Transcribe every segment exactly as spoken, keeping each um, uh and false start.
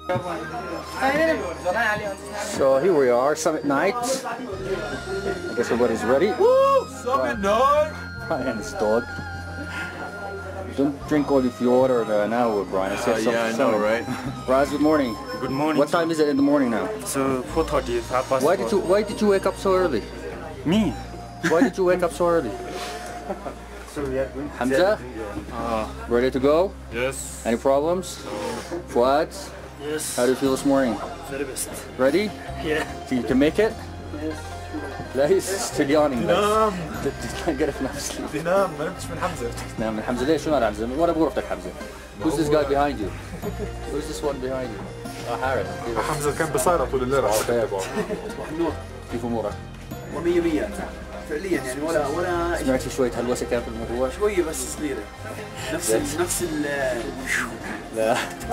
So here we are, Summit Night. I guess everybody's ready. Woo! Summit Night! Brian, this dog. Don't drink all of your water uh, now, Brian. Uh, yeah, I know, right? Raz, good morning. Good morning. What time is it in the morning now? So four thirty, half past. Why did you Why did you wake up so early? Me? Why did you wake up so early? So we are going. Hamza, Uh, ready to go? yes. Any problems? Fuad, Yes. how do you feel this morning? Very best. Ready? Yeah. Think you can make it? Yes. ليس still yawning. نام Can't get enough sleep. نام ما نمتش من حمزة. نعم من حمزة. ليش شو مال حمزة؟ وأنا بغرفتك حمزة. Who's this guy behind you? Who's this one behind you? Ah, Harris. حمزة كان بصايرة طول الليل على كيف أمورك؟ ومية مية فعليا يعني ولا ولا سمعت في شوية هلوسة كان في الموضوع؟ شوية بس صغيرة. نفس ال نفس ال لا.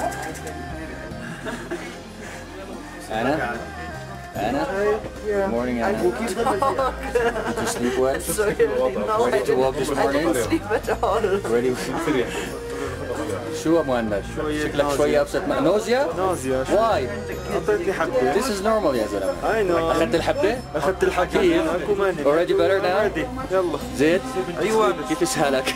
أنا؟ Anna? Good morning, Anna. Did you sleep well? Ready to walk this morning? Ready? شو مهند؟ شكلك شوية أبسط. نوزيا؟ نازية. Why? أعطيتني حبة. This is normal يا زلمة. I know. أخذت الحبة؟ أخذت الحبة. أكو ماني. Already better now? يلا. زيد؟ أيوة. كيف إسهالك؟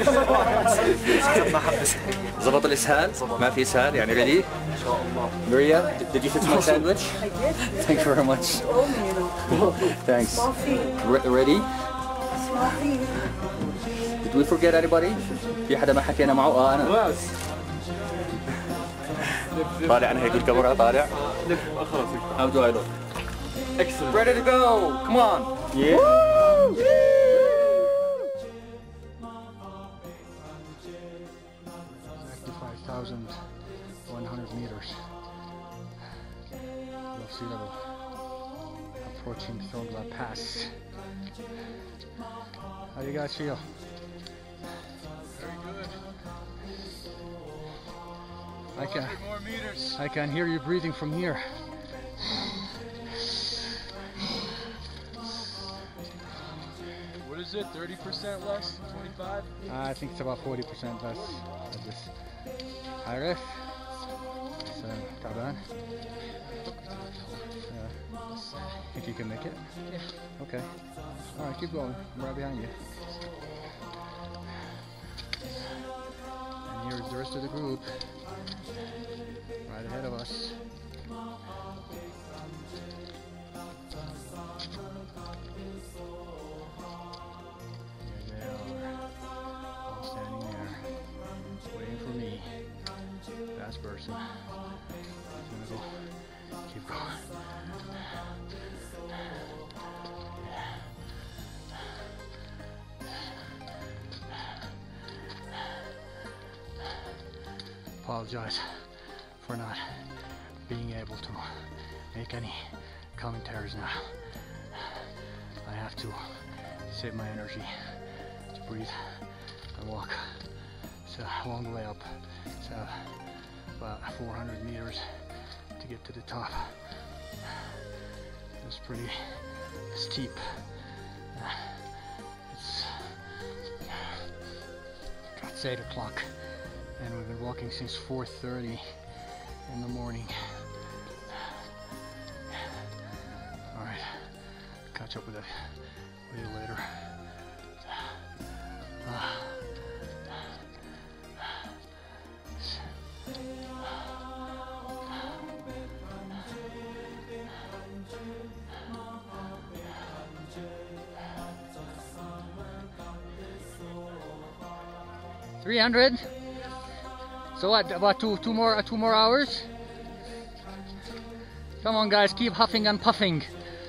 ضبط الإسهال؟ ما في إسهال يعني ready? إن شاء الله. Maria, did you fix my sandwich? Thank you very much. Thanks. Re ready? Did we forget anybody? في حدا ما حكينا معه؟ اه انا. طالع انا هيك الكاميرا طالع. خلاص. How do I look? Excellent. Ready to go. Come on. Yeah. five thousand one hundred meters above sea level, approaching Thongla Pass. How do you guys feel? Very good. I can, More meters. I can hear you breathing from here. What is it? thirty percent less? twenty-five? I think it's about forty percent less of this. Arif, so Taban. Think you can make it? Yeah. Okay. All right, keep going. I'm right behind you. And here's the rest of the group, right ahead of us. Here they are, all standing there, waiting for me. Last person. I'm gonna go. Keep going. Apologize for not being able to make any commentaries now. I have to save my energy to breathe and walk. It's a long way up. It's uh, about four hundred meters to get to the top. It's pretty steep. It's, it's eight o'clock. And we've been walking since four thirty in the morning. All right, catch up with, it, with you later. Uh, Three hundred. So what? About two, two more, uh, two more hours. Come on, guys, keep huffing and puffing.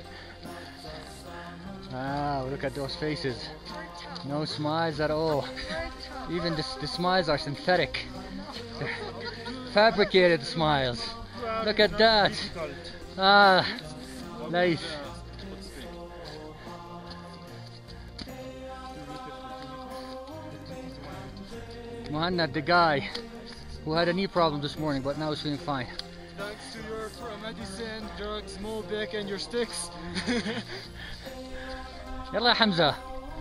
Wow, look at those faces. No smiles at all. Even the, the smiles are synthetic. They're fabricated smiles. Look at that. Ah, nice. Muhammad, the guy who had a knee problem this morning, but now he's feeling fine. Thanks to your medicine, drugs, Mobic, and your sticks. يلا يا حمزة.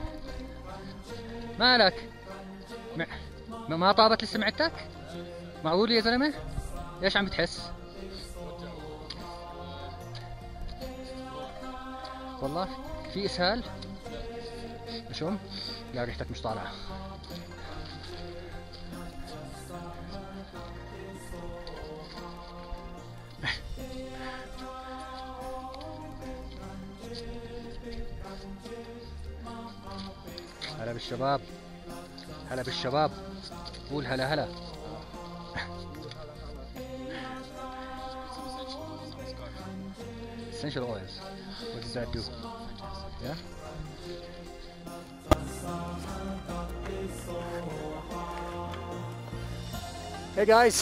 مالك؟ ما ما طابت لسه معدتك؟ معقول يا زلمة؟ ايش عم بتحس؟ والله في اسهال؟ بشم؟ لا ريحتك مش طالعة. هلا بالشباب، هلا بالشباب، قول هلا هلا. Essential oils. What does that do? Yeah? Hey guys!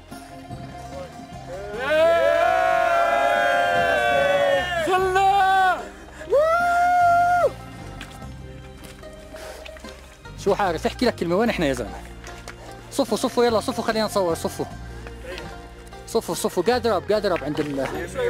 شو حارس؟ احكي لك كلمة، وين احنا يا زلمة؟ صفوا صفوا يلا صفوا، خلينا نصور. صفوا صفوا صفوا. gather up gather up عند ال.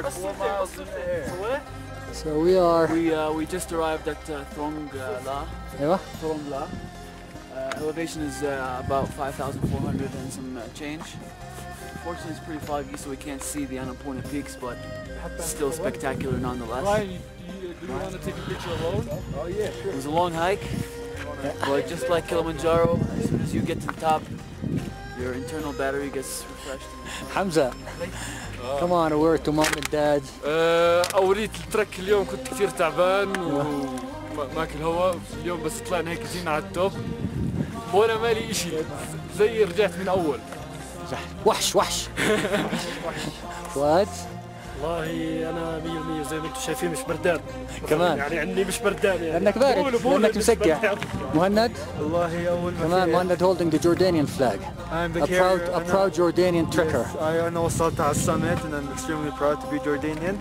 So we are. We uh, we just arrived at uh, Thong uh, La. ايوه. Thong La. Uh, elevation is uh, about five thousand four hundred and some uh, change. Unfortunately, it's pretty foggy, so we can't see the Annapurna peaks, but still spectacular nonetheless. Ryan, you, you, do you want to take a picture alone? Oh yeah, sure. It was a long hike, but just like Kilimanjaro, as soon as you get to the top, your internal battery gets refreshed. Hamza, come on, a word to mom and dad. أولية الترك اليوم كنت كثير تعبان وماكل هواء. اليوم بس طلعنا هيك جينا على التوب وانا مالي اشي، زي رجعت من اول. وحش وحش. فؤاد؟ والله انا مية بالمية زي ما انتم شايفين مش بردان كمان يعني عني مش بردان يعني لانك بارد، لانك مسقع. مهند؟ والله أول ما كمان مهند holding the Jordanian flag. I'm the A proud, a proud Jordanian trekker. Yes, I أنا وصلت على السمت and I'm extremely proud to be Jordanian.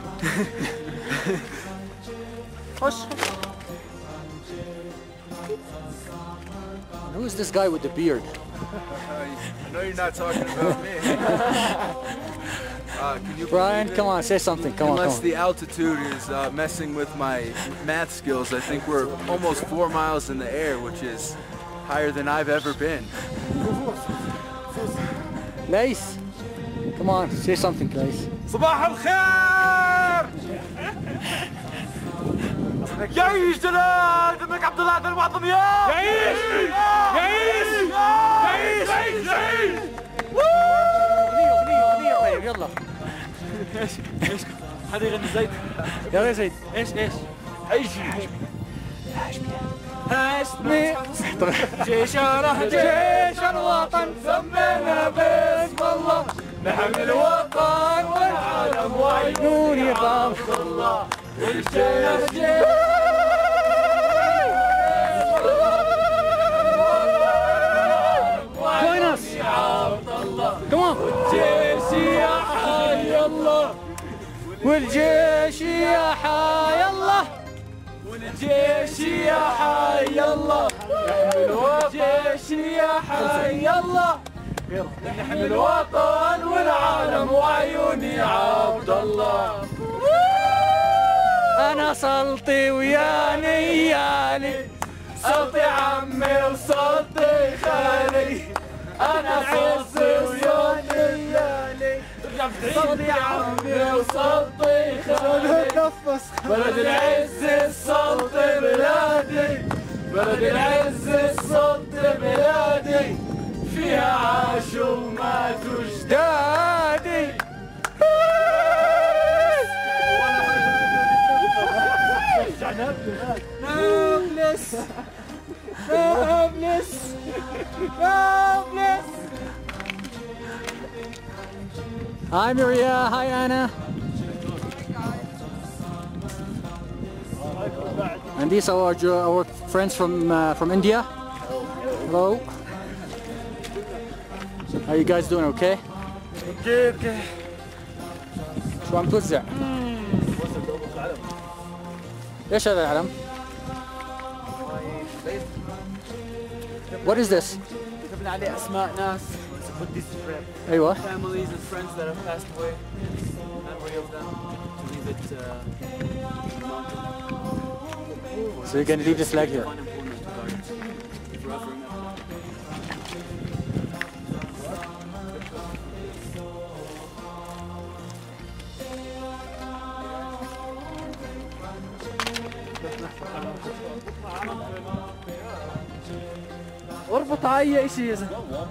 Who is this guy with the beard? I know you're not talking about me. Uh, can you Brian, believe it? come on, say something. Come on, come Unless on. the altitude is uh, messing with my math skills, I think we're almost four miles in the air, which is higher than I've ever been. Lace, come on, say something, Lace. صباح الخير! يعيش جلال الملك عبد الله المعظم يا يعيش يعيش يعيش يعيش يعيش. اغنية اغنية اغنية طيب يلا. ايش ايش هذا يغني زيد. يلا يا زيد. ايش ايش؟ عيش هاشمي جيشنا جيش الوطن سمينا باسم الله نحمي الوطن والعالم وعيوني عبد الله والجيش جيش. Join us. Come on. والجيش يا حي الله والجيش يا حي الله والجيش يا حي الله نحمي الوطن يا حي الله نحمي الوطن والعالم وعيوني عبد الله. انا سلطي ويا نيالي سلطي عمي وسلطي خالي انا سلطي ويا نيالي سلطي عمي وسلطي خالي بلد العز السلطي بلادي بلد العز السلطي بلادي فيها عاشوا وماتوا جدادي. Nameless Nameless Nameless. Hi Maria, hi Anna. And these are our, our friends from uh, from India. Hello. How you guys doing? Okay? اوكي اوكي. شو عم توزع؟ ايش هذا العلم؟ What is this? كتبنا عليه اسماء ناس. ايوه. Families and friends that have passed away. Memory of them. To leave it uh, in the mountain. So you're gonna leave this flag here? Forever. اربط على اي شيء يا زلمه.